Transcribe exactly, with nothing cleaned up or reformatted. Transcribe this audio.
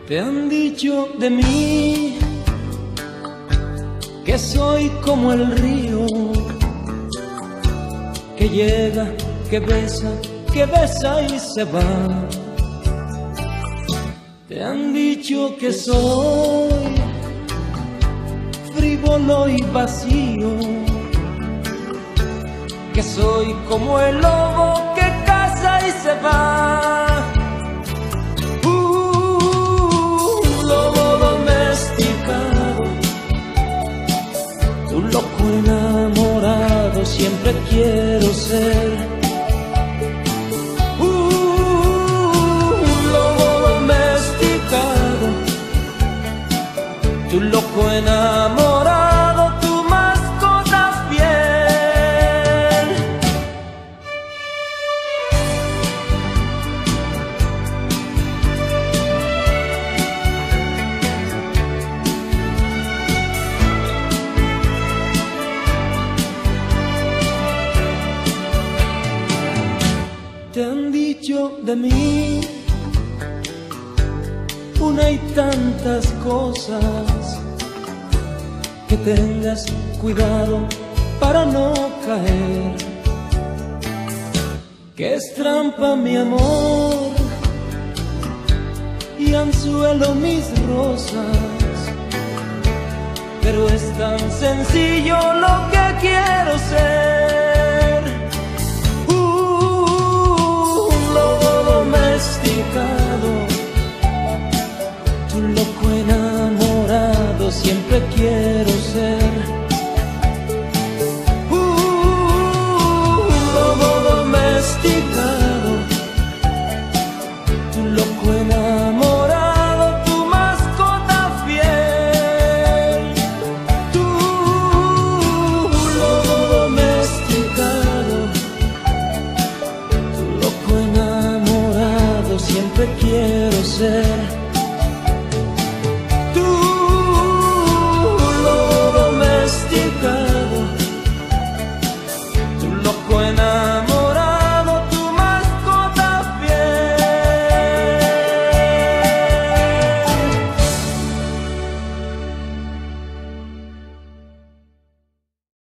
Te han dicho de mí que soy como el río, que llega, que besa, que besa y se va. Te han dicho que soy frívolo y vacío, que soy como el lobo que caza y se va. Un loco enamorado siempre quiero ser. Uh, un lobo domesticado, tu loco enamorado, tu mascota fiel. Te han dicho de mí una y tantas cosas, que tengas cuidado para no caer, que es trampa mi amor y anzuelo mis rosas, pero es tan sencillo lo que quiero ser. Tu loco enamorado siempre quiero ser. Uh, un lobo domesticado, tu loco enamorado, tu mascota fiel. Tu lobo domesticado, tu loco enamorado siempre quiero ser.